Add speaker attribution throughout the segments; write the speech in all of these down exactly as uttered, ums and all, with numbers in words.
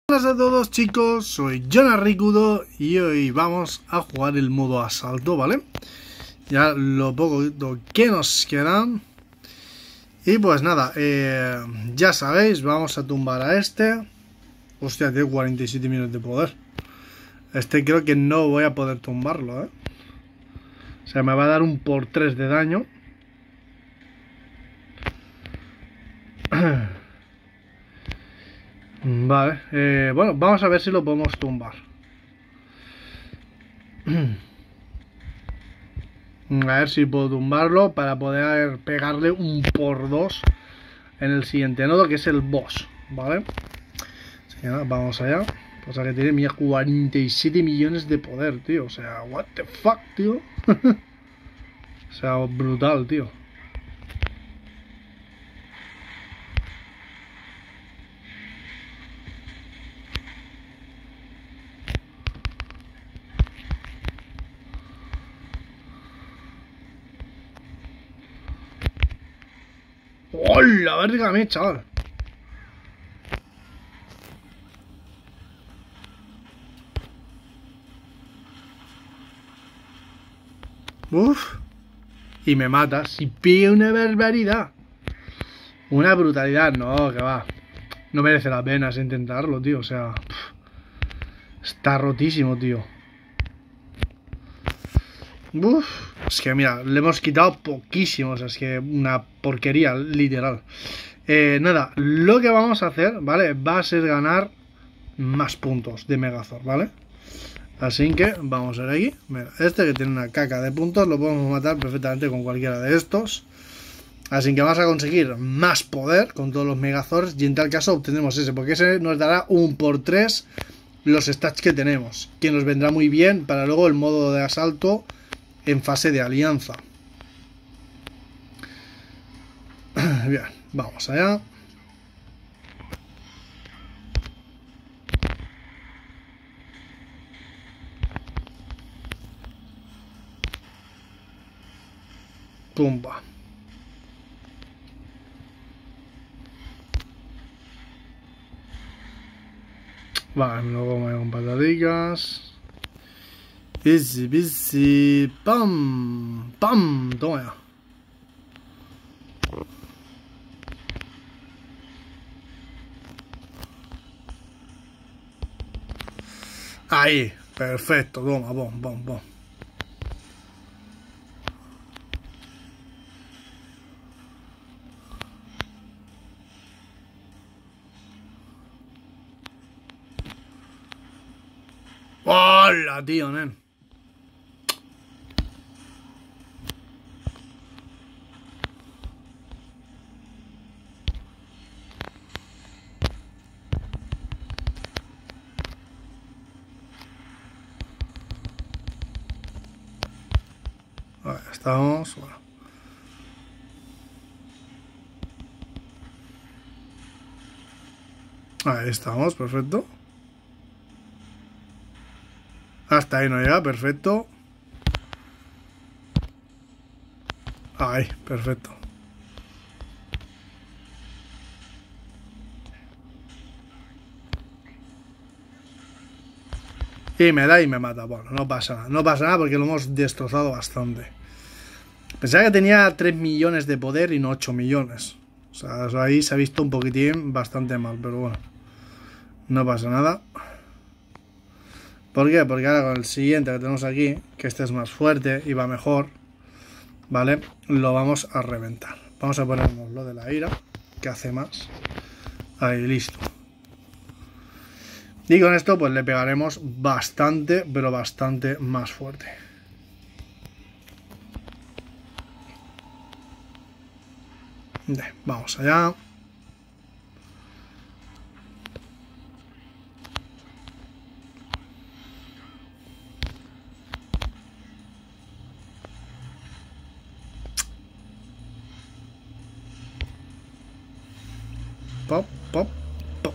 Speaker 1: Hola a todos chicos, soy Jonarricudo y hoy vamos a jugar el modo asalto, ¿vale? Ya lo poco que nos queda. Y pues nada, eh, ya sabéis, vamos a tumbar a este. Hostia, tiene cuarenta y siete millones de poder. Este creo que no voy a poder tumbarlo, ¿eh? O sea, me va a dar un por tres de daño. Vale, eh, bueno, vamos a ver si lo podemos tumbar. A ver si puedo tumbarlo para poder pegarle un por dos en el siguiente nodo, que es el boss, ¿vale? Así que nada, vamos allá. Pues a que tiene mía cuarenta y siete millones de poder, tío. O sea, what the fuck, tío. O sea, brutal, tío. ¡Hola, verga, chaval! Uf. Y me mata. Si pilla una barbaridad. Una brutalidad. No, que va. No merece la pena intentarlo, tío. O sea... Pff, está rotísimo, tío. Uf. Es que mira, le hemos quitado poquísimo. O sea, es que una porquería, literal. Eh, nada, lo que vamos a hacer, ¿vale? Va a ser ganar más puntos de Megazord, ¿vale? Así que vamos a ver aquí. Mira, este que tiene una caca de puntos lo podemos matar perfectamente con cualquiera de estos. Así que vamos a conseguir más poder con todos los Megazords y en tal caso obtendremos ese, porque ese nos dará un por tres los stats que tenemos, que nos vendrá muy bien para luego el modo de asalto en fase de alianza. Bien, vamos allá. Pumba. Vale, me lo como con patadicas. Easy, busy. Pam, pam, toma ya. Ahí, perfecto, toma, bom, bom, bom. ¡Hola, tío, nen! Vale, estamos... Bueno. Ahí estamos, perfecto. Hasta ahí no llega, perfecto. Ahí, perfecto. Y me da y me mata. Bueno, no pasa nada. No pasa nada porque lo hemos destrozado bastante. Pensaba que tenía tres millones de poder y no ocho millones. O sea, ahí se ha visto un poquitín bastante mal, pero bueno. No pasa nada. ¿Por qué? Porque ahora con el siguiente que tenemos aquí, que este es más fuerte y va mejor, ¿vale? Lo vamos a reventar. Vamos a ponernos lo de la ira, que hace más. Ahí, listo. Y con esto pues le pegaremos bastante, pero bastante más fuerte. Vamos allá. Pop, pop, pop.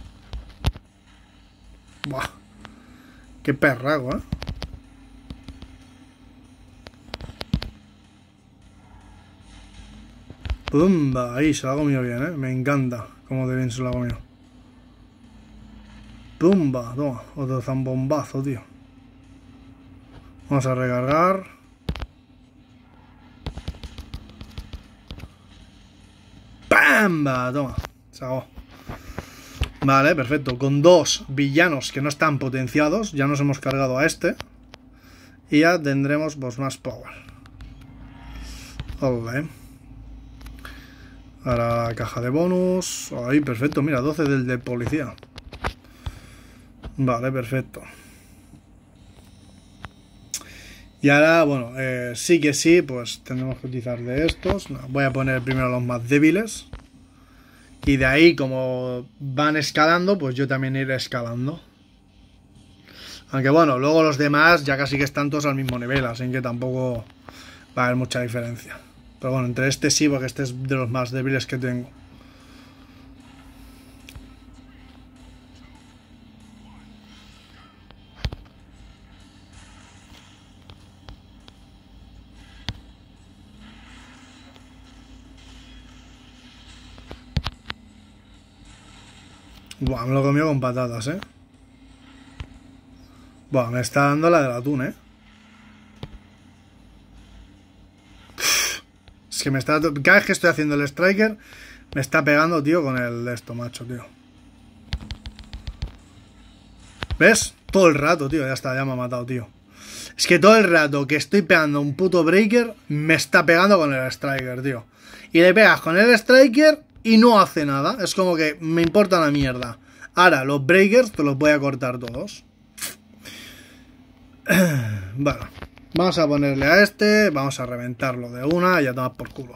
Speaker 1: Buah. Qué perrago, ¿eh? Pumba, ahí se lo ha comido bien, ¿eh? Me encanta cómo de bien se lo ha comido. Pumba, toma, otro zambombazo, tío. Vamos a recargar. ¡Pamba! Toma, se acabó. Vale, perfecto. Con dos villanos que no están potenciados, ya nos hemos cargado a este. Y ya tendremos pues más power. Vale. Ahora la caja de bonus. Ahí, perfecto. Mira, doce del de policía. Vale, perfecto. Y ahora, bueno, eh, sí que sí, pues tendremos que utilizar de estos. No, voy a poner primero los más débiles. Y de ahí, como van escalando, pues yo también iré escalando. Aunque bueno, luego los demás ya casi que están todos al mismo nivel, así que tampoco va a haber mucha diferencia. Pero bueno, entre este sí, porque este es de los más débiles que tengo. Buah, me lo he comido con patatas, eh. Buah, me está dando la del atún, eh. Es que me está... Cada vez que estoy haciendo el striker, me está pegando, tío, con el de esto, macho, tío. ¿Ves? Todo el rato, tío. Ya está, ya me ha matado, tío. Es que todo el rato que estoy pegando un puto breaker, me está pegando con el striker, tío. Y le pegas con el striker y no hace nada. Es como que me importa una mierda. Ahora, los breakers te los voy a cortar todos. Bueno, vamos a ponerle a este. Vamos a reventarlo de una y a tomar por culo.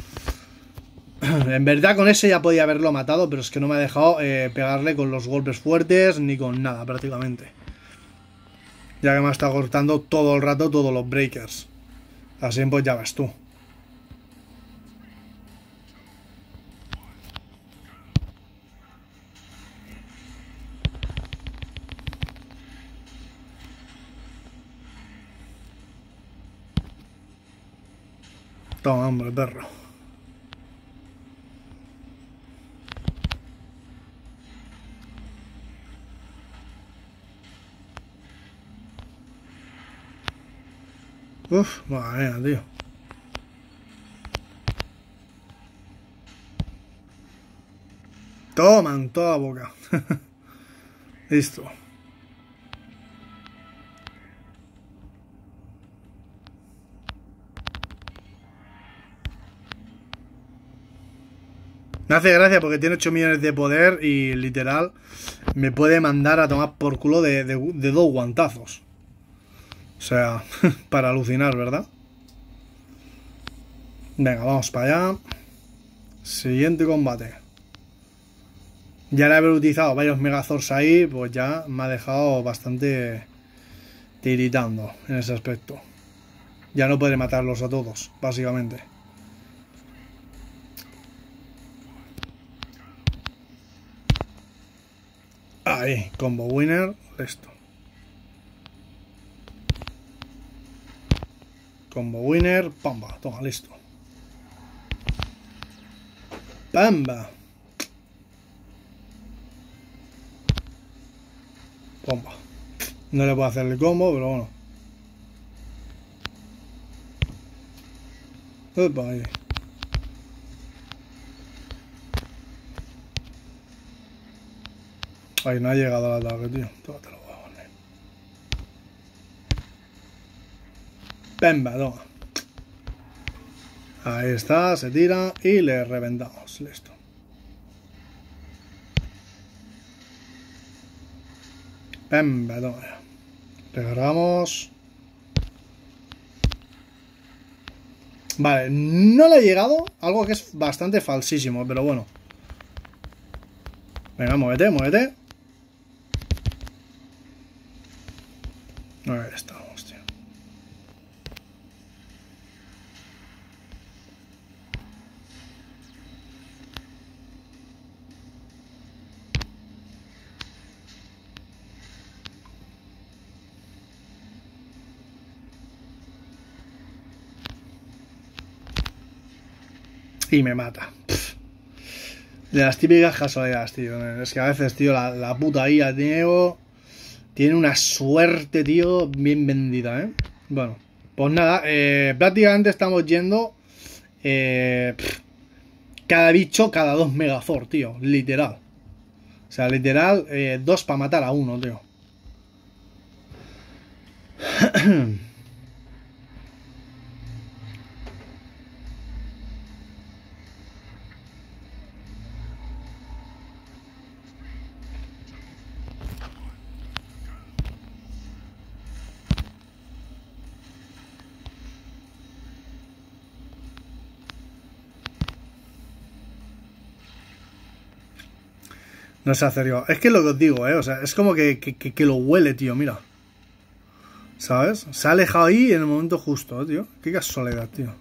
Speaker 1: En verdad con ese ya podía haberlo matado, pero es que no me ha dejado eh, pegarle con los golpes fuertes ni con nada prácticamente. Ya que me ha estado cortando todo el rato todos los breakers. Así pues ya ves tú. Toma, hombre, perro. Uf, madre mía, tío. Toma en toda la boca. Listo. Me hace gracia porque tiene ocho millones de poder y literal me puede mandar a tomar por culo de, de, de dos guantazos. O sea, para alucinar, ¿verdad? Venga, vamos para allá. Siguiente combate. Ya le haber utilizado varios Megazords ahí, pues ya me ha dejado bastante tiritando en ese aspecto. Ya no puede matarlos a todos, básicamente. Ahí, combo winner, listo. Combo winner, pamba, toma, listo. Pamba. Pamba. No le puedo hacer el combo, pero bueno. Opa, ahí. Ahí no ha llegado al ataque, tío. Todo te lo voy a poner. Pemba, toma. Ahí está, se tira y le reventamos. Listo. Pemba, toma. Recargamos. Vale, no le ha llegado. Algo que es bastante falsísimo, pero bueno. Venga, muévete, muévete. Ahí estamos, tío. Y me mata. Pff. De las típicas casualidades, tío. Es que a veces, tío, la, la puta I A, tío, tiene una suerte, tío, bien vendida, ¿eh? Bueno, pues nada, eh, prácticamente estamos yendo eh, pff, cada bicho cada dos megazord, tío, literal. O sea, literal, eh, dos para matar a uno, tío. No sé hacer yo. Es que es lo que os digo, ¿eh? O sea, es como que, que, que lo huele, tío, mira. ¿Sabes? Se ha alejado ahí en el momento justo, tío. Qué casualidad, tío.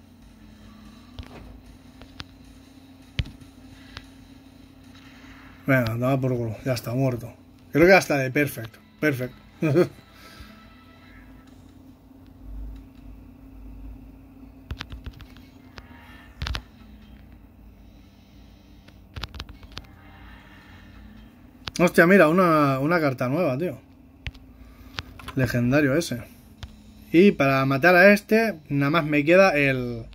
Speaker 1: Venga, toma por culo. Ya está, muerto. Creo que hasta de perfecto. Perfecto. Hostia, mira, una, una carta nueva, tío. Legendario ese. Y para matar a este, nada más me queda el...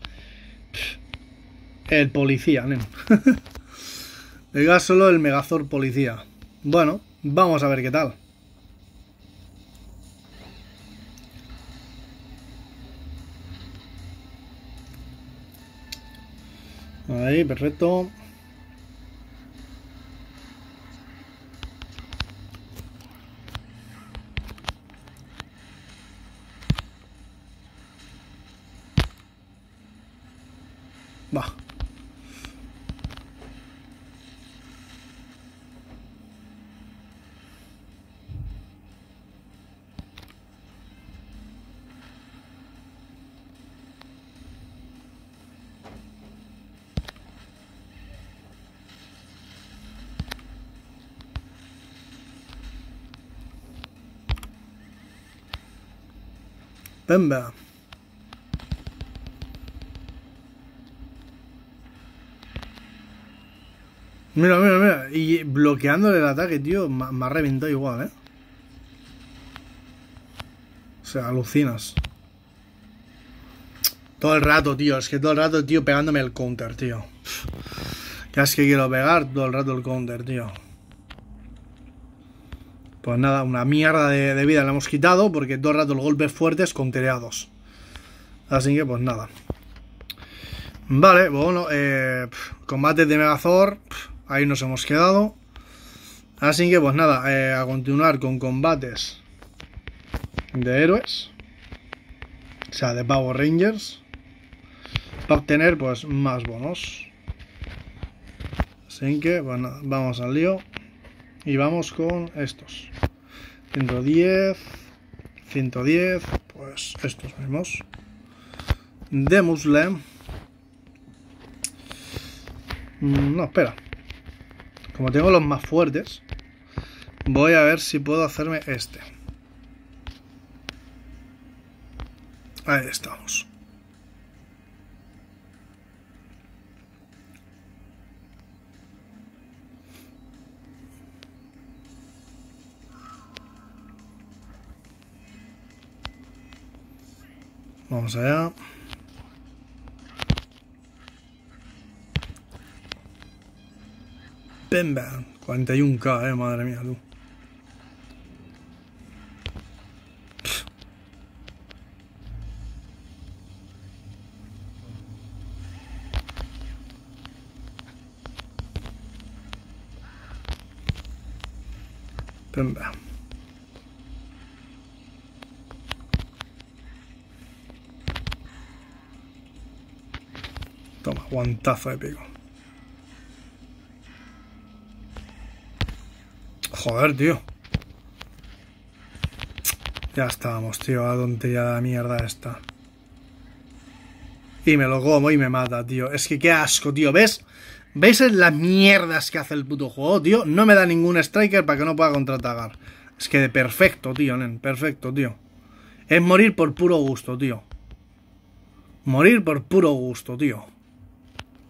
Speaker 1: El policía, ¿no? Me queda solo el Megazord policía. Bueno, vamos a ver qué tal. Ahí, perfecto. Va. Pemba. Mira, mira, mira. Y bloqueándole el ataque, tío, me ha reventado igual, ¿eh? O sea, alucinas. Todo el rato, tío. Es que todo el rato, tío, pegándome el counter, tío. Ya es que quiero pegar todo el rato el counter, tío. Pues nada, una mierda de, de vida le hemos quitado porque todo el rato los golpes fuertes countereados. Así que, pues nada. Vale, bueno, eh, combates de Megazord. Ahí nos hemos quedado. Así que, pues nada, eh, a continuar con combates de héroes. O sea, de Power Rangers. Para obtener, pues, más bonos. Así que, pues nada, vamos al lío. Y vamos con estos. ciento diez. ciento diez. Pues estos mismos. De Muslim. No, espera. Como tengo los más fuertes, voy a ver si puedo hacerme este. Ahí estamos. Vamos allá. Pemba. cuarenta y uno K, eh, madre mía, tú. Pemba. Toma, guantazo épico. Joder, tío. Ya estábamos, tío. La tontería de la mierda esta. Y me lo como y me mata, tío. Es que qué asco, tío. ¿Ves? ¿Veis las mierdas que hace el puto juego, tío? No me da ningún striker para que no pueda contraatacar. Es que de perfecto, tío, nen. Perfecto, tío. Es morir por puro gusto, tío. Morir por puro gusto, tío.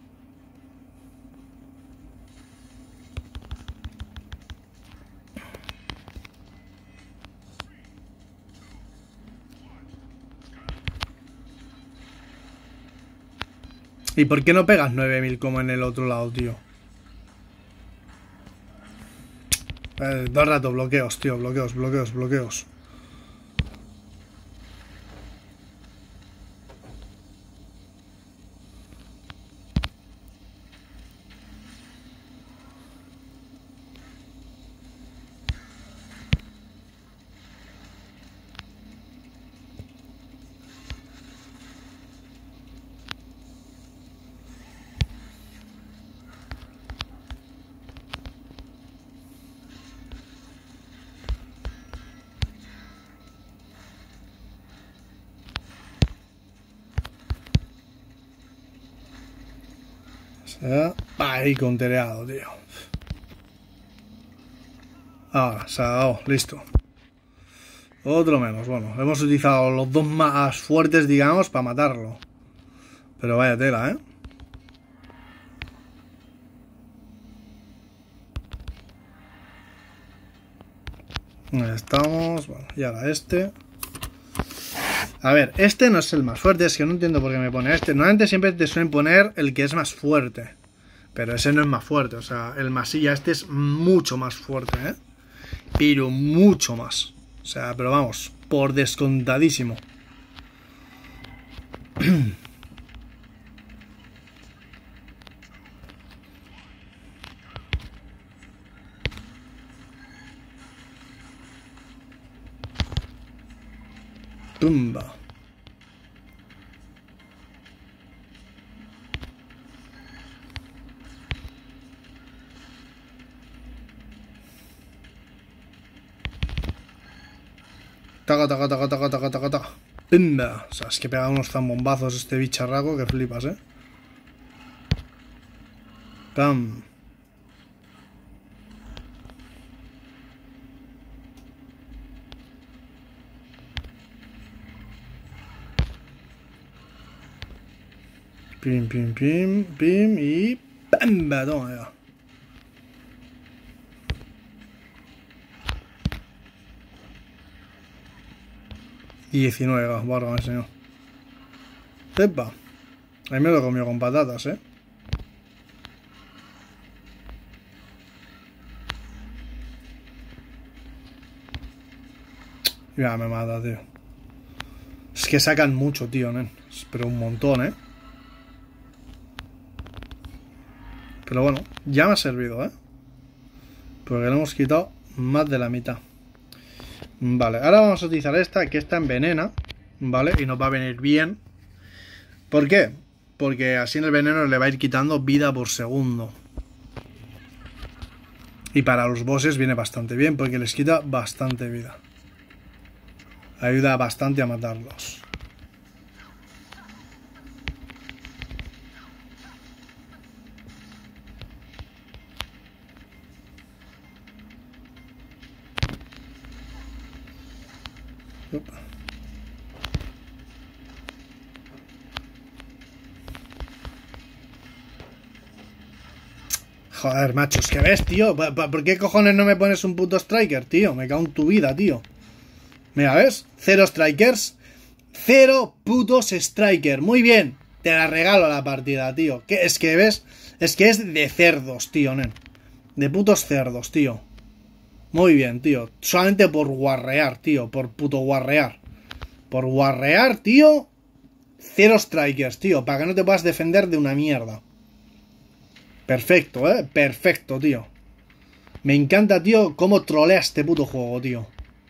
Speaker 1: ¿Y por qué no pegas nueve mil como en el otro lado, tío? Eh, todo el rato bloqueos, tío. Bloqueos, bloqueos, bloqueos. Ahí contereado, tío. Ahora, se ha dado, listo. Otro menos, bueno, hemos utilizado los dos más fuertes, digamos, para matarlo. Pero vaya tela, ¿eh? Ahí estamos, bueno, y ahora este. A ver, este no es el más fuerte, es que no entiendo por qué me pone este. Normalmente siempre te suelen poner el que es más fuerte. Pero ese no es más fuerte, o sea, el masilla este es mucho más fuerte, ¿eh? Pero mucho más. O sea, pero vamos, por descontadísimo. Tumba. Taca, taca, taca, taca, taca, taca, taca. Tumba. O sea, es que pega unos zambombazos este bicharraco que flipas, ¿eh? Pam. Pim, pim, pim, pim y... ¡Pamba! Toma ya. diecinueve, barba, señor. Epa. Ahí me lo he comido con patatas, eh. Ya me mata, tío. Es que sacan mucho, tío, nen. Pero un montón, eh. Pero bueno, ya me ha servido, eh. Porque le hemos quitado más de la mitad. Vale, ahora vamos a utilizar esta, que esta envenena, ¿vale? Y nos va a venir bien. ¿Por qué? Porque así en el veneno le va a ir quitando vida por segundo. Y para los bosses viene bastante bien, porque les quita bastante vida. Ayuda bastante a matarlos. Opa. Joder, machos, ¿qué ves, tío? ¿Por qué cojones no me pones un puto striker, tío? Me cago en tu vida, tío. Mira, ¿ves? Cero strikers. Cero putos strikers. Muy bien. Te la regalo la partida, tío. ¿Qué? Es que, ¿ves? Es que es de cerdos, tío, nen. De putos cerdos, tío. Muy bien, tío. Solamente por guarrear, tío. Por puto guarrear. Por guarrear, tío. Cero strikers, tío. Para que no te puedas defender de una mierda. Perfecto, eh. Perfecto, tío. Me encanta, tío, cómo trolea este puto juego, tío.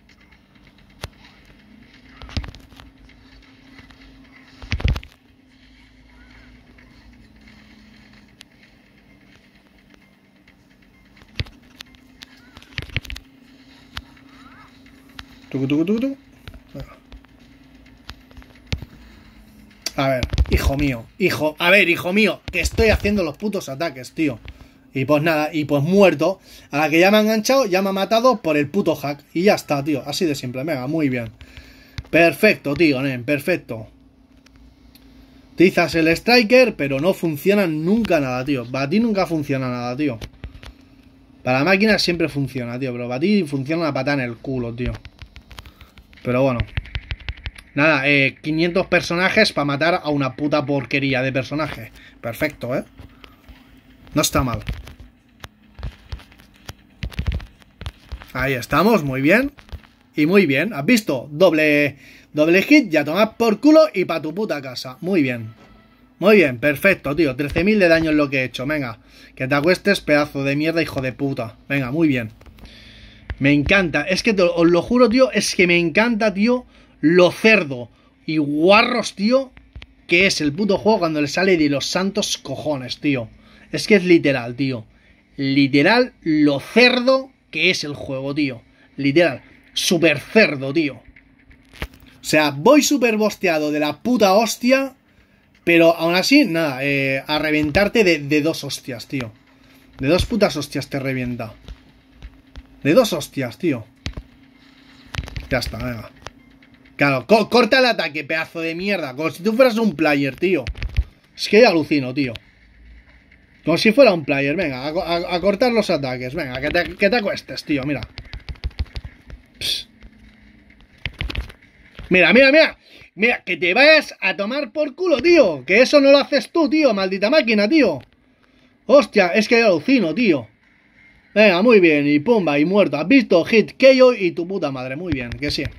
Speaker 1: Tucu, tucu, tucu, tucu. A ver, hijo mío, hijo, a ver, hijo mío, que estoy haciendo los putos ataques, tío. Y pues nada, y pues muerto. A la que ya me ha enganchado, ya me ha matado por el puto hack. Y ya está, tío, así de simple, venga, muy bien. Perfecto, tío, nen, perfecto. Utilizas el striker, pero no funciona nunca nada, tío. Para ti nunca funciona nada, tío. Para la máquina siempre funciona, tío, pero para ti funciona una patada en el culo, tío. Pero bueno. Nada, eh, quinientos personajes para matar a una puta porquería de personaje. Perfecto, ¿eh? No está mal. Ahí estamos, muy bien. Y muy bien, ¿has visto? Doble, doble hit, ya tomás por culo y pa' tu puta casa. Muy bien. Muy bien, perfecto, tío. trece mil de daño es lo que he hecho. Venga, que te acuestes, pedazo de mierda, hijo de puta. Venga, muy bien. Me encanta. Es que te, os lo juro, tío, es que me encanta, tío, lo cerdo y guarros, tío, que es el puto juego cuando le sale de los santos cojones, tío. Es que es literal, tío. Literal, lo cerdo que es el juego, tío. Literal. Super cerdo, tío. O sea, voy super bosteado de la puta hostia. Pero aún así, nada, eh, a reventarte de, de dos hostias, tío. De dos putas hostias te revienta. De dos hostias, tío. Ya está, venga. Claro, co corta el ataque, pedazo de mierda. Como si tú fueras un player, tío. Es que yo alucino, tío. Como si fuera un player, venga, a, a, a cortar los ataques. Venga, que te, que te acuestes, tío, mira. Psst. Mira, mira, mira. Mira, que te vayas a tomar por culo, tío. Que eso no lo haces tú, tío. Maldita máquina, tío. Hostia, es que yo alucino, tío. Venga, muy bien. Y pumba, y muerto. ¿Has visto? Hit, K O y tu puta madre. Muy bien, que sí.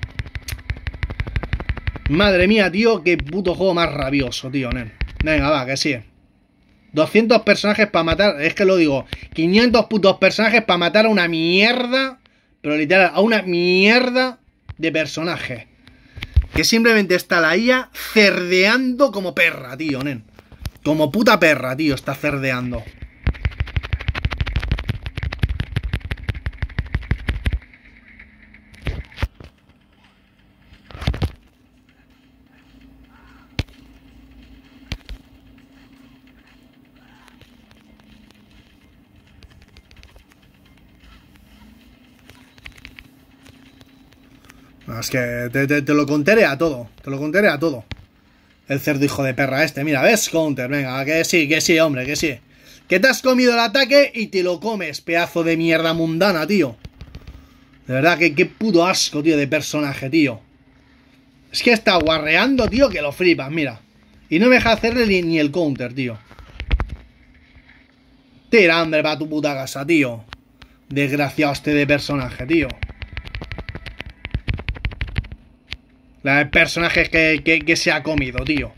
Speaker 1: Madre mía, tío. Qué puto juego más rabioso, tío, nen. Venga, va, que sí. doscientos personajes para matar. Es que lo digo. quinientos putos personajes para matar a una mierda. Pero literal, a una mierda de personaje. Que simplemente está la I A cerdeando como perra, tío, nen. Como puta perra, tío, está cerdeando. Es que te, te, te lo contaré a todo. Te lo contaré a todo. El cerdo hijo de perra este. Mira, ¿ves? Counter, venga, que sí, que sí, hombre, que sí. Que te has comido el ataque y te lo comes, pedazo de mierda mundana, tío. De verdad, que qué puto asco, tío, de personaje, tío. Es que está guarreando, tío, que lo flipas, mira. Y no me deja hacerle ni, ni el counter, tío. Tira, hombre, para tu puta casa, tío. Desgraciado este de personaje, tío. La de personajes que, que, que se ha comido, tío.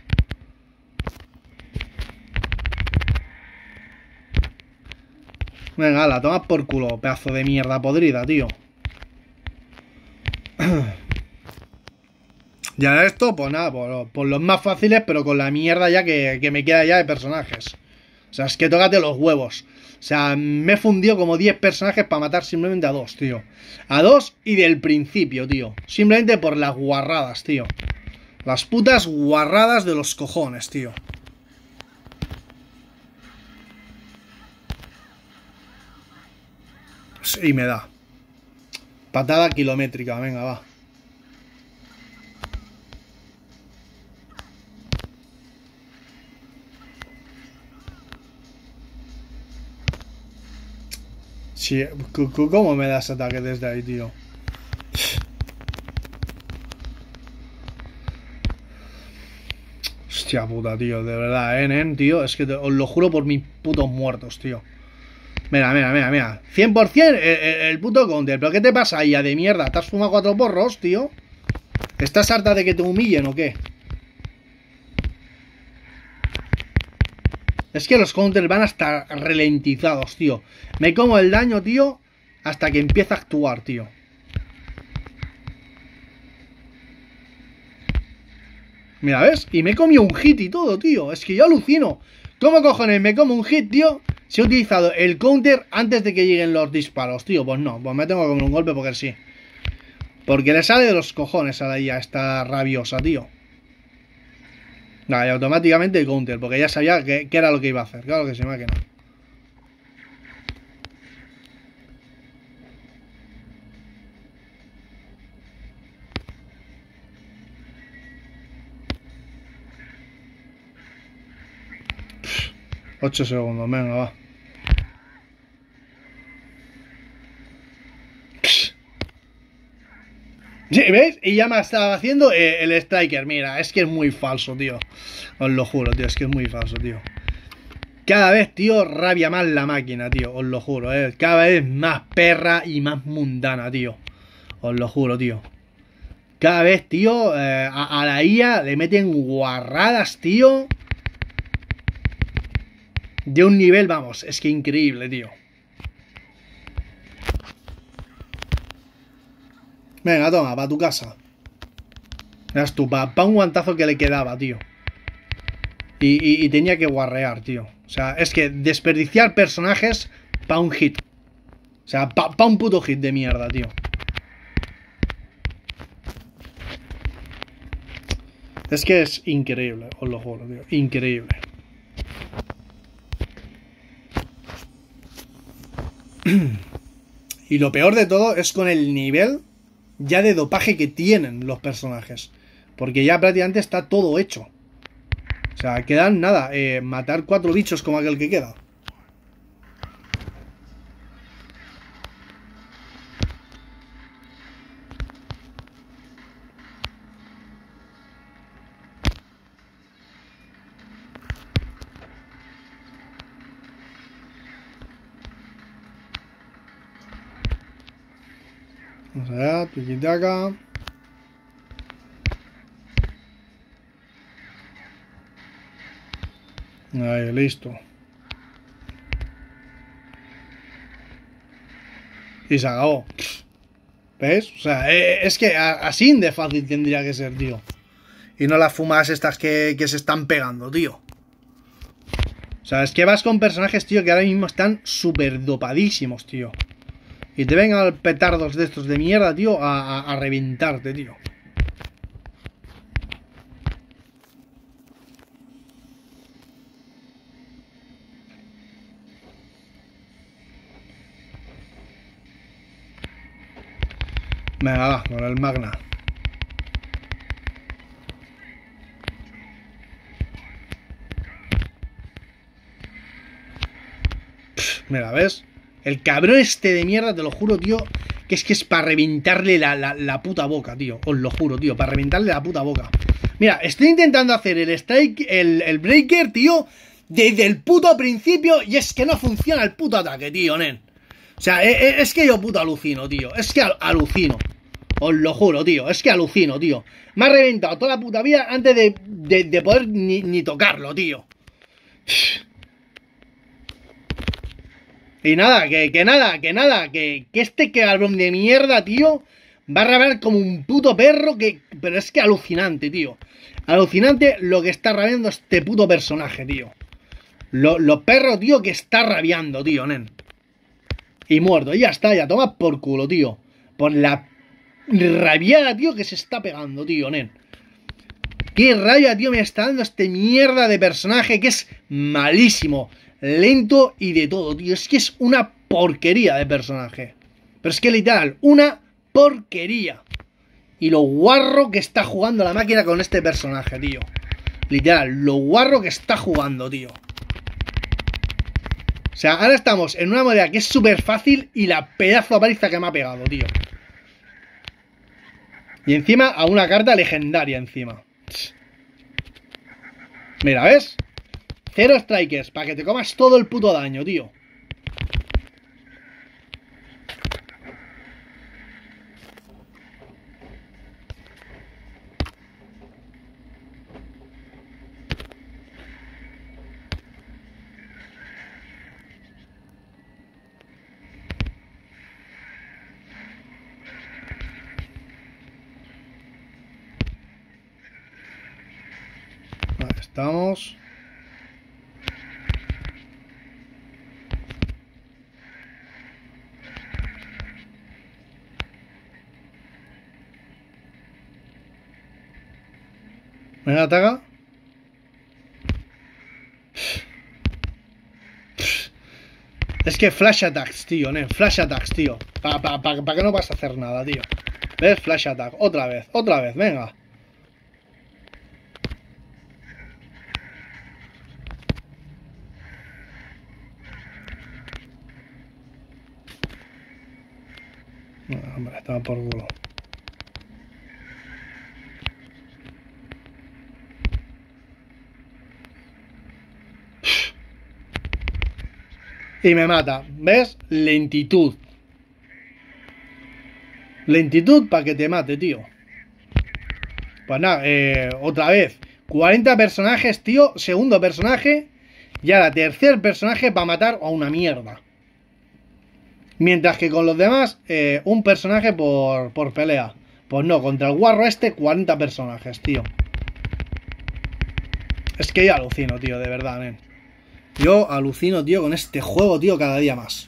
Speaker 1: Venga, la tomas por culo, pedazo de mierda podrida, tío. Ya esto, pues nada, por, por los más fáciles, pero con la mierda ya que, que me queda ya de personajes. O sea, es que tócate los huevos. O sea, me he fundido como diez personajes para matar simplemente a dos, tío. A dos y del principio, tío. Simplemente por las guarradas, tío. Las putas guarradas de los cojones, tío. Y me da. Patada kilométrica, venga, va. Sí, ¿cómo me das ataque desde ahí, tío? Hostia puta, tío, de verdad, eh, nen, tío. Es que te, os lo juro por mis putos muertos, tío. Mira, mira, mira, mira. cien por cien el, el, el puto counter. ¿Pero qué te pasa ahí, ya de mierda? ¿Te has fumado cuatro porros, tío? ¿Estás harta de que te humillen o qué? Es que los counters van a estar ralentizados, tío. Me como el daño, tío, hasta que empieza a actuar, tío. Mira, ¿ves? Y me comió un hit y todo, tío. Es que yo alucino. ¿Cómo cojones me como un hit, tío? Si he utilizado el counter antes de que lleguen los disparos, tío. Pues no, pues me tengo que comer un golpe porque sí. Porque le sale de los cojones a la I A esta rabiosa, tío. Nada, y automáticamente el counter, porque ya sabía que, que era lo que iba a hacer. Claro que sí, máquina. ocho segundos, venga, va. Sí, ¿ves? Y ya me estaba haciendo eh, el striker. Mira, es que es muy falso, tío. Os lo juro, tío, es que es muy falso, tío. Cada vez, tío, rabia más la máquina, tío. Os lo juro, eh. Cada vez más perra y más mundana, tío. Os lo juro, tío. Cada vez, tío, eh, a, a la I A le meten guarradas, tío. De un nivel, vamos, es que increíble, tío. Venga, toma, para tu casa. Verás tú, para pa un guantazo que le quedaba, tío. Y, y, y tenía que guarrear, tío. O sea, es que desperdiciar personajes para un hit. O sea, para pa un puto hit de mierda, tío. Es que es increíble, os lo juro, tío. Increíble. Y lo peor de todo es con el nivel ya de dopaje que tienen los personajes. Porque ya prácticamente está todo hecho. O sea, quedan nada, eh, matar cuatro bichos como aquel que queda. Vamos allá, tiquitaca. Ahí, listo. Y se acabó. ¿Ves? O sea, eh, es que así de fácil tendría que ser, tío. Y no las fumas estas que, que se están pegando, tío. O sea, es que vas con personajes, tío, que ahora mismo están súper dopadísimos, tío. Y te vengan petardos de estos de mierda, tío, a, a, a reventarte, tío. Venga, va, con el Magna. Pff, mira, ¿ves? El cabrón este de mierda, te lo juro, tío, que es que es para reventarle la, la, la puta boca, tío. Os lo juro, tío, para reventarle la puta boca. Mira, estoy intentando hacer el strike, el, el breaker, tío, desde el puto principio y es que no funciona el puto ataque, tío, nen. O sea, es, es que yo puto alucino, tío. Es que al, alucino. Os lo juro, tío. Es que alucino, tío. Me ha reventado toda la puta vida antes de, de, de poder ni, ni tocarlo, tío. Y nada, que, que nada, que nada, que, que este cabrón de mierda, tío, va a rabiar como un puto perro, que pero es que alucinante, tío. Alucinante lo que está rabiando este puto personaje, tío. Lo, lo perro, tío, que está rabiando, tío, nen. Y muerto, y ya está, ya toma por culo, tío. Por la rabiada, tío, que se está pegando, tío, nen. Qué rabia, tío, me está dando este mierda de personaje que es malísimo, lento y de todo, tío. Es que es una porquería de personaje. Pero es que literal, una porquería. Y lo guarro que está jugando la máquina con este personaje, tío. Literal, lo guarro que está jugando, tío. O sea, ahora estamos en una modalidad que es súper fácil y la pedazo de paliza que me ha pegado, tío. Y encima a una carta legendaria encima. Mira, ¿ves? Cero strikers, para que te comas todo el puto daño, tío. Vale, estamos. Venga, ataca. Es que flash attacks, tío, ¿no? Flash attacks, tío. ¿Para pa, pa, pa que no vas a hacer nada, tío? ¿Ves? Flash attack. Otra vez, otra vez, venga. No, hombre, estaba por culo. Y me mata. ¿Ves? Lentitud. Lentitud para que te mate, tío. Pues nada, eh, otra vez. cuarenta personajes, tío. Segundo personaje. Y ahora tercer personaje para matar a una mierda. Mientras que con los demás, eh, un personaje por, por pelea. Pues no, contra el guarro este, cuarenta personajes, tío. Es que yo alucino, tío, de verdad, nen. Yo alucino, tío, con este juego, tío, cada día más.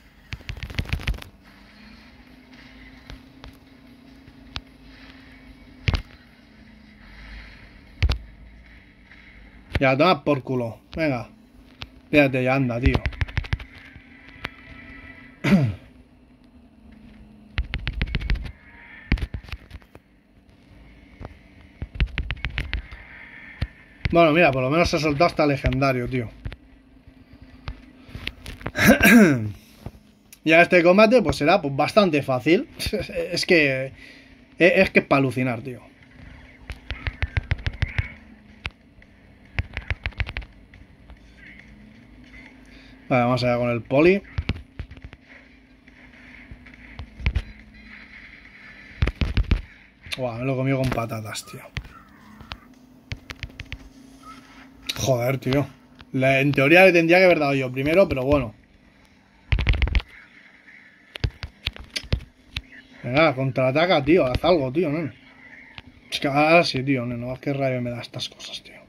Speaker 1: Ya, toma por culo. Venga. Fíjate, ya anda, tío. Bueno, mira, por lo menos se ha soltado hasta legendario, tío. Ya este combate, pues será pues, bastante fácil. Es que... Es que es para alucinar, tío. Vale, vamos allá con el poli. Buah, me lo he comido con patatas, tío. Joder, tío. Le, en teoría le tendría que haber dado yo primero, pero bueno. Venga, contraataca, tío. Haz algo, tío, ¿no? Es que ahora sí, tío, no, no, qué rabia me da estas cosas, tío.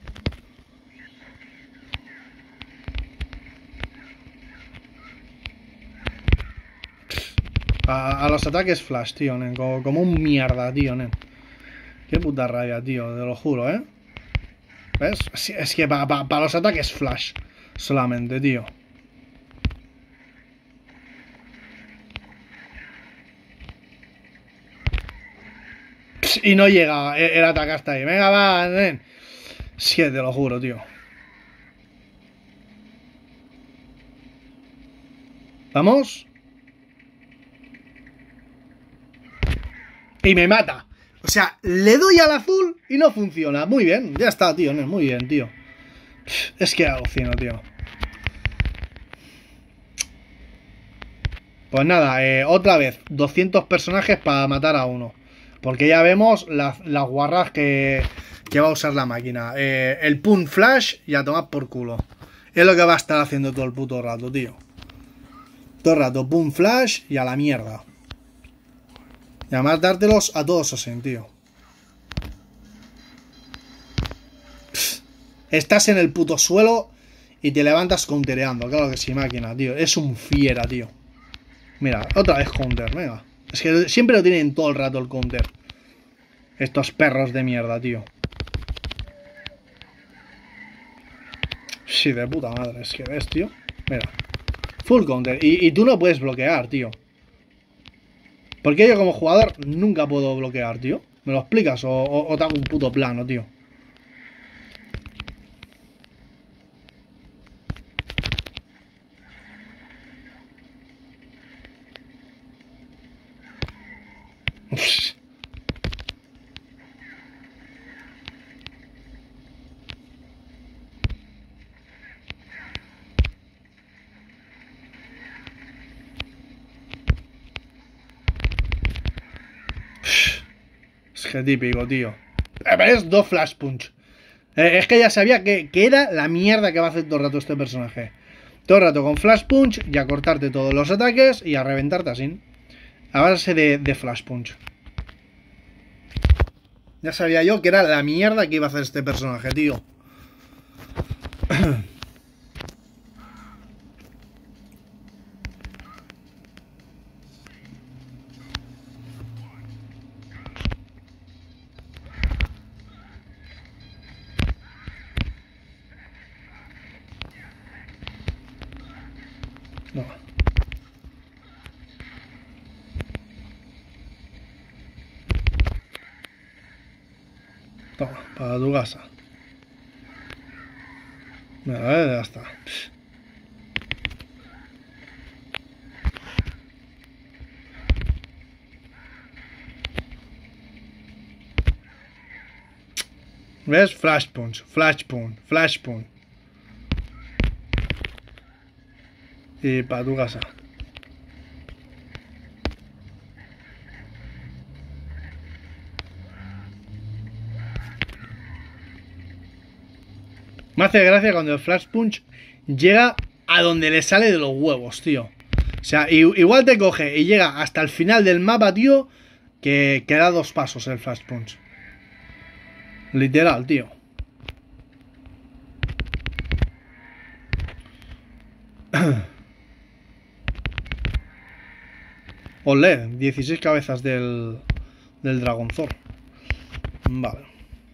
Speaker 1: A, a los ataques flash, tío, nen. Como, como un mierda, tío, nen. Qué puta rabia, tío, te lo juro, ¿eh? ¿Ves? Es, es que para pa, pa los ataques flash solamente, tío. Y no llega el, el ataque hasta ahí. Venga, va, nen. Sí, te lo juro, tío. Vamos. Y me mata. O sea, le doy al azul y no funciona. Muy bien, ya está, tío. Muy bien, tío. Es que alucino, tío. Pues nada, eh, otra vez. doscientos personajes para matar a uno. Porque ya vemos las, las guarras que, que va a usar la máquina. Eh, el Pun Flash y a tomar por culo. Es lo que va a estar haciendo todo el puto rato, tío. Todo el rato, Pun Flash y a la mierda. Y además dártelos a todos así, tío. Estás en el puto suelo y te levantas countereando. Claro que sí, máquina, tío. Es un fiera, tío. Mira, otra vez counter, venga. Es que siempre lo tienen todo el rato el counter. Estos perros de mierda, tío. Sí, de puta madre. Es que ves, tío. Mira. Full counter. Y, y tú no puedes bloquear, tío. Porque yo como jugador nunca puedo bloquear, tío. ¿Me lo explicas? O, o, o te hago un puto plano, tío. Es que típico, tío. ¿Ves? Dos flash punch. Eh, es que ya sabía que, que era la mierda que va a hacer todo el rato este personaje. Todo el rato con flash punch y a cortarte todos los ataques y a reventarte así. A base de, de flash punch. Ya sabía yo que era la mierda que iba a hacer este personaje, tío. No. Toma, para tu casa. Mira, eh, ya está. ¿Ves? Flash punch, flash punch, flash punch. Y para tu casa. Me hace gracia cuando el Flash Punch llega a donde le sale de los huevos, tío. O sea, igual te coge y llega hasta el final del mapa, tío, que, que da dos pasos el Flash Punch. Literal, tío. Olé, dieciséis cabezas del, del Dragonzor. Vale.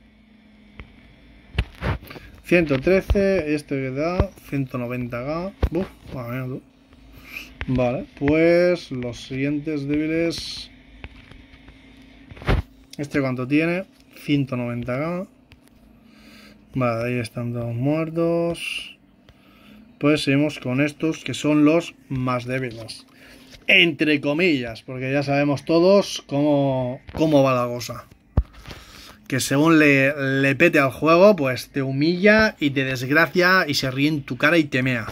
Speaker 1: ciento trece, este que da ciento noventa K. Uf, vale, vale, pues los siguientes débiles. Este cuánto tiene, ciento noventa K. Vale, ahí están todos muertos. Pues seguimos con estos que son los más débiles, entre comillas, porque ya sabemos todos cómo, cómo va la cosa. Que según le, le pete al juego, pues te humilla y te desgracia y se ríe en tu cara y te mea.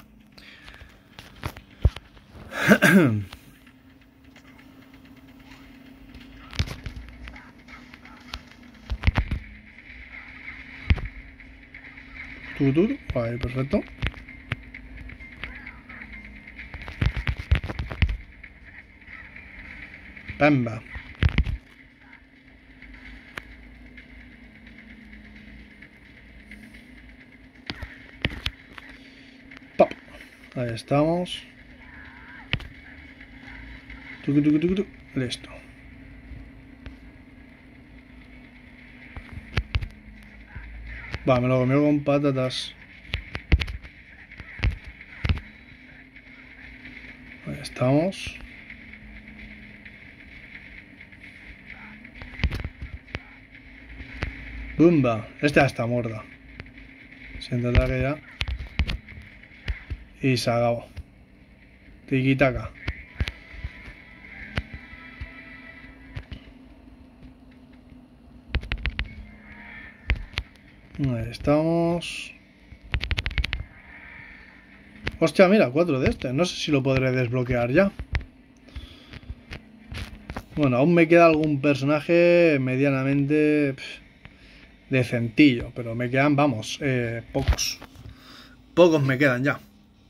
Speaker 1: Tú, tú, vale, perfecto. Pamba. Pop. Ahí estamos. Tucu, tucu, tucu, tucu. Listo. Va, me lo comió con patatas. Ahí estamos. Bumba. Esta está muerta. Siente ataque ya. Y se acabó. Tiki-taka. Ahí estamos. Hostia, mira, cuatro de este. No sé si lo podré desbloquear ya. Bueno, aún me queda algún personaje medianamente pff, decentillo, pero me quedan, vamos, eh, pocos. Pocos me quedan ya.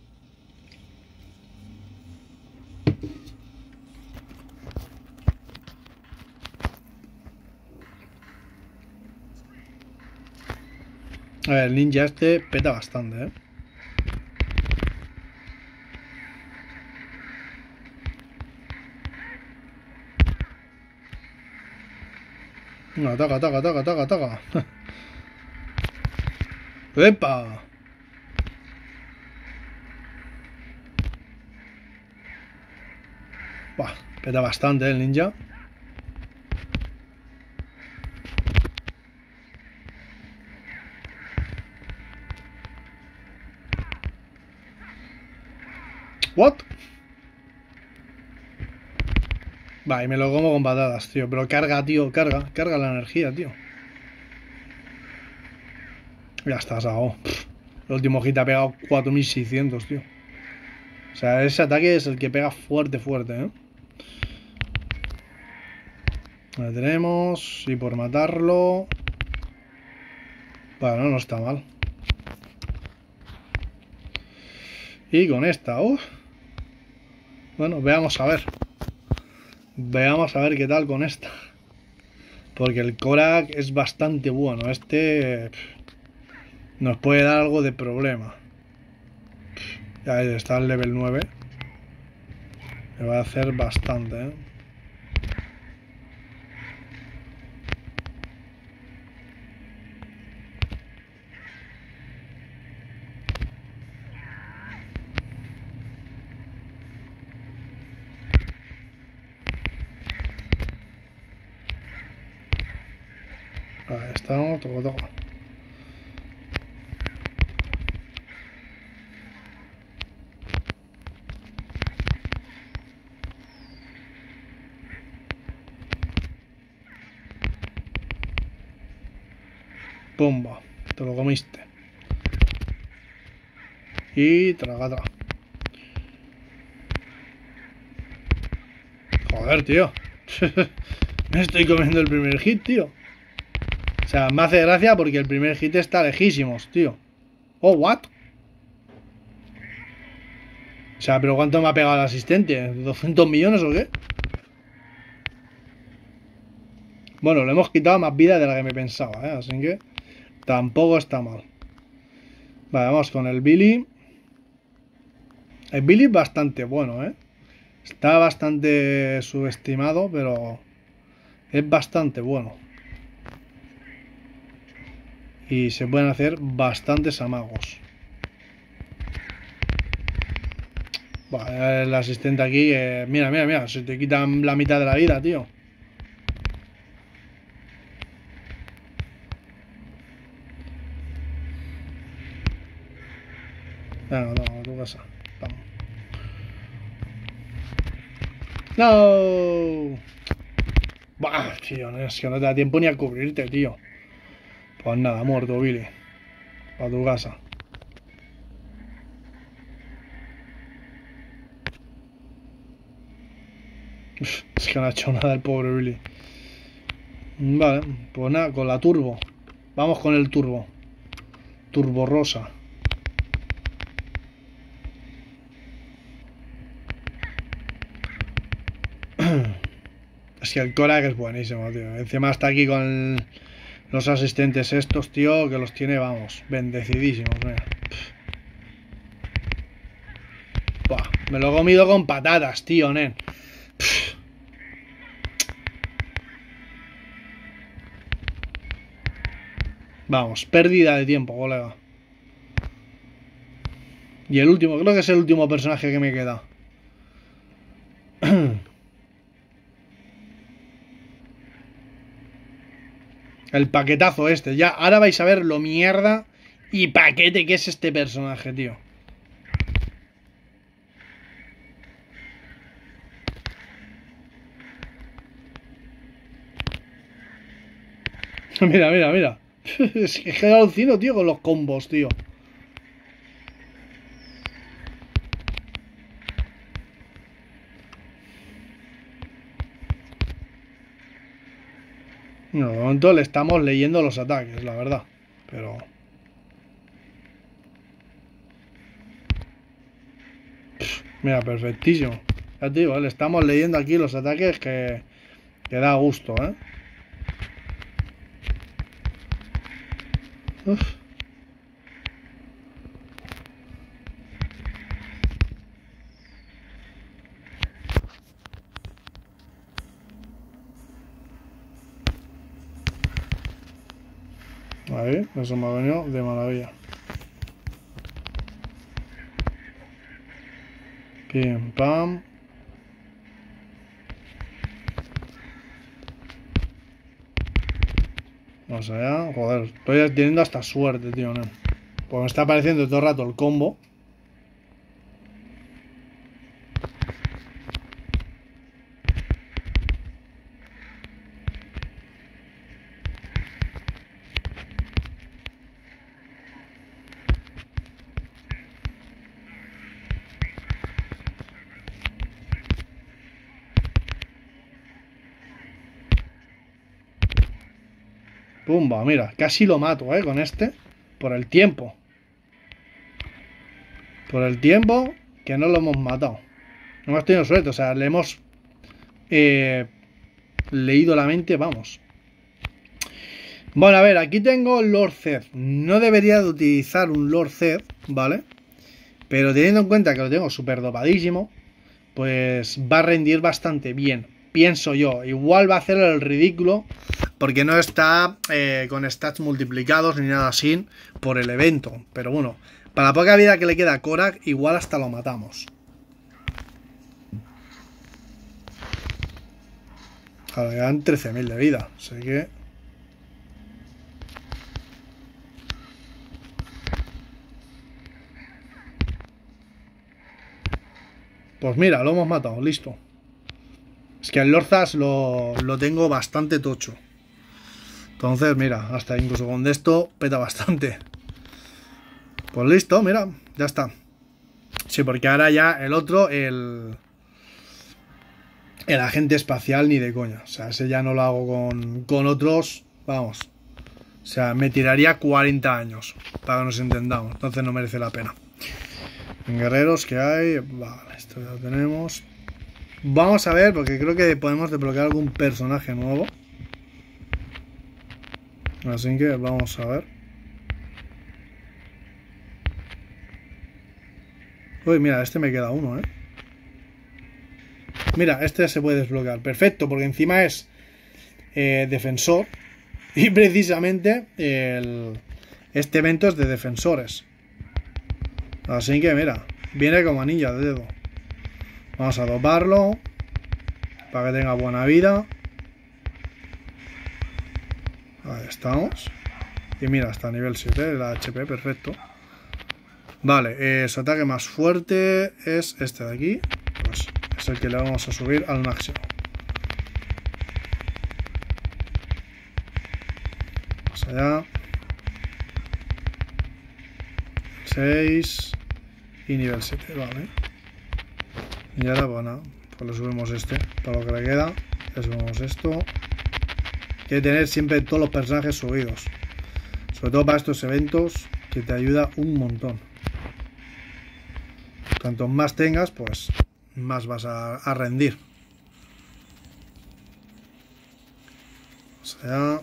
Speaker 1: A ver, el ninja este peta bastante, ¿eh? No, ataca, ataca, ataca, ataca, ataca. ¡Epa! Buah, peta bastante, ¿eh? El ninja. ¿What? Va, y me lo como con patadas, tío. Pero carga, tío, carga. Carga la energía, tío. Ya está, se acabó. El último hit ha pegado cuatro mil seiscientos, tío. O sea, ese ataque es el que pega fuerte, fuerte, ¿eh? Lo tenemos. Y por matarlo... Bueno, no está mal. Y con esta, uff. Bueno, veamos a ver. Veamos a ver qué tal con esta. Porque el Korak es bastante bueno. Este nos puede dar algo de problema. Ya está el level nueve. Me va a hacer bastante, ¿eh? Ahí estamos, toco, toco. Pumba, te lo comiste. Y tragata. Joder, tío. Me estoy comiendo el primer hit, tío. O sea, me hace gracia porque el primer hit está lejísimos, tío. Oh, what? O sea, pero ¿cuánto me ha pegado el asistente? ¿doscientos millones o qué? Bueno, le hemos quitado más vida de la que me pensaba, ¿eh? Así que tampoco está mal. Vale, vamos con el Billy. El Billy es bastante bueno, ¿eh? Está bastante subestimado, pero es bastante bueno. Y se pueden hacer bastantes amagos. Vale, el asistente aquí, eh, mira, mira, mira, se te quitan la mitad de la vida, tío. Venga, toma, a tu casa. Vamos. ¡No! Bah, tío, no, es que no te da tiempo ni a cubrirte, tío. Pues nada, muerto, Billy. A tu casa. Uf, es que no ha hecho nada el pobre Billy. Vale, pues nada, con la turbo. Vamos con el turbo. Turbo rosa. Es que el Korak es buenísimo, tío. Encima está aquí con los asistentes estos, tío, que los tiene, vamos, bendecidísimos, mira. Buah, me lo he comido con patatas, tío, nen. Vamos, pérdida de tiempo, colega. Y el último, creo que es el último personaje que me queda. El paquetazo este. Ya, ahora vais a ver lo mierda y paquete que es este personaje, tío. Mira, mira, mira. Es que he alucino, tío, con los combos, tío. No, de momento le estamos leyendo los ataques, la verdad. Pero... Pff, mira, perfectísimo. Ya te digo, le estamos leyendo aquí los ataques que, que da gusto, ¿eh? Uf. Ahí, eso me ha venido de maravilla. Pim, pam. Vamos allá. Joder, estoy teniendo hasta suerte, tío, ¿no? Pues me está apareciendo todo el rato el combo. Pumba, mira, casi lo mato, ¿eh? Con este. Por el tiempo. Por el tiempo que no lo hemos matado. No hemos tenido suerte, o sea, le hemos eh, leído la mente, vamos. Bueno, a ver, aquí tengo Lord Zed. No debería de utilizar un Lord Zed, ¿vale? Pero teniendo en cuenta que lo tengo súper dopadísimo, pues va a rendir bastante bien. Pienso yo, igual va a hacer el ridículo porque no está eh, con stats multiplicados ni nada así por el evento. Pero bueno, para la poca vida que le queda a Korak, igual hasta lo matamos. Ahora quedan trece mil de vida, así que... Pues mira, lo hemos matado, listo. Es que el Lorzas lo, lo tengo bastante tocho. Entonces, mira, hasta incluso con esto peta bastante. Pues listo, mira, ya está. Sí, porque ahora ya el otro, el... el agente espacial ni de coña. O sea, ese ya no lo hago con, con otros, vamos. O sea, me tiraría cuarenta años, para que nos entendamos. Entonces no merece la pena. En guerreros que hay, vale, esto ya lo tenemos. Vamos a ver, porque creo que podemos desbloquear algún personaje nuevo. Así que vamos a ver. Uy, mira, este me queda uno, ¿eh? Mira, este se puede desbloquear. Perfecto, porque encima es eh, defensor. Y precisamente el, este evento es de defensores. Así que mira, viene como anilla de dedo. Vamos a doparlo para que tenga buena vida. Ahí estamos. Y mira, hasta nivel siete, el H P, perfecto. Vale, eh, su ataque más fuerte es este de aquí. Pues es el que le vamos a subir al máximo. Vamos allá. seis y nivel siete, vale. Y ahora, bueno, pues le subimos este para lo que le queda. Le subimos esto. Hay que tener siempre todos los personajes subidos. Sobre todo para estos eventos, que te ayuda un montón. Cuanto más tengas, pues más vas a, a rendir. O sea...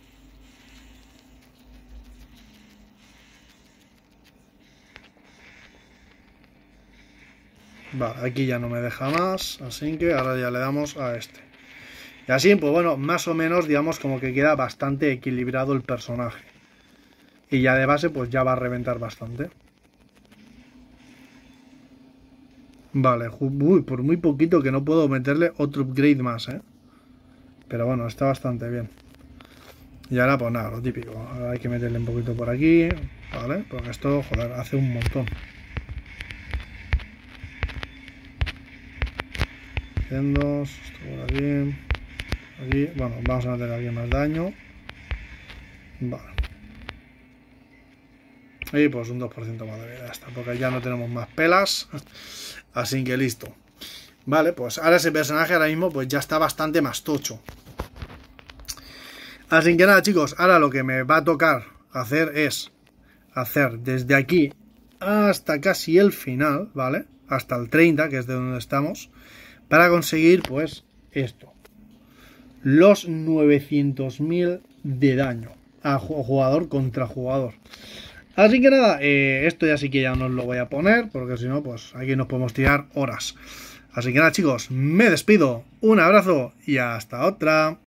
Speaker 1: Vale, aquí ya no me deja más, así que ahora ya le damos a este. Y así, pues bueno, más o menos, digamos, como que queda bastante equilibrado el personaje. Y ya de base, pues ya va a reventar bastante. Vale, uy, por muy poquito que no puedo meterle otro upgrade más, ¿eh? Pero bueno, está bastante bien. Y ahora, pues nada, lo típico. Ahora hay que meterle un poquito por aquí, ¿vale? Porque esto, joder, hace un montón. Dos, esto por aquí. Aquí, bueno, vamos a meter aquí más daño. Vale. Y pues un dos por ciento más de vida, hasta porque ya no tenemos más pelas. Así que listo. Vale, pues ahora ese personaje ahora mismo pues ya está bastante más tocho. Así que nada, chicos, ahora lo que me va a tocar hacer es hacer desde aquí hasta casi el final, ¿vale? Hasta el treinta, que es de donde estamos, para conseguir pues esto. Los novecientos mil de daño a jugador contra jugador. Así que nada, eh, esto ya sí que ya no os lo voy a poner, porque si no, pues aquí nos podemos tirar horas. Así que nada, chicos, me despido, un abrazo y hasta otra.